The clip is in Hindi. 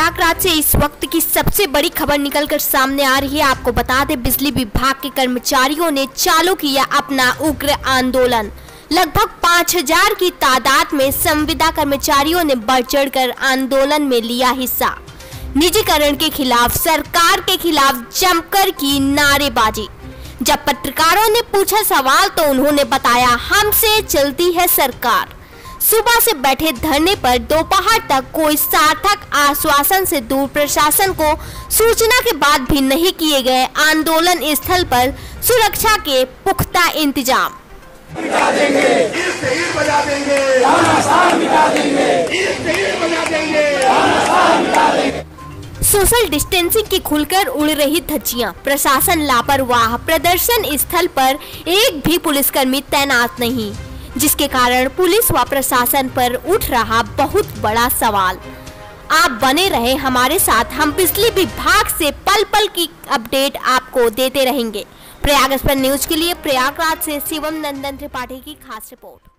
प्रयागराज से इस वक्त की सबसे बड़ी खबर निकलकर सामने आ रही है। आपको बता दें, बिजली विभाग के कर्मचारियों ने चालू किया अपना उग्र आंदोलन। लगभग 5000 की तादाद में संविदा कर्मचारियों ने बढ़ चढ़कर आंदोलन में लिया हिस्सा। निजीकरण के खिलाफ, सरकार के खिलाफ जमकर की नारेबाजी। जब पत्रकारों ने पूछा सवाल तो उन्होंने बताया, हमसे चलती है सरकार। सुबह से बैठे धरने पर दोपहर तक कोई सार्थक आश्वासन से दूर, प्रशासन को सूचना के बाद भी नहीं किए गए आंदोलन स्थल पर सुरक्षा के पुख्ता इंतजाम। मिटा देंगे, बजा देंगे, मिटा देंगे। सोशल डिस्टेंसिंग की खुलकर उड़ रही धज्जियां, प्रशासन लापरवाह, प्रदर्शन स्थल पर एक भी पुलिसकर्मी तैनात नहीं, जिसके कारण पुलिस व प्रशासन पर उठ रहा बहुत बड़ा सवाल। आप बने रहे हमारे साथ, हम बिजली विभाग से पल पल की अपडेट आपको देते रहेंगे। प्रयाग एक्सप्रेस न्यूज के लिए प्रयागराज से शिवम नंदन त्रिपाठी की खास रिपोर्ट।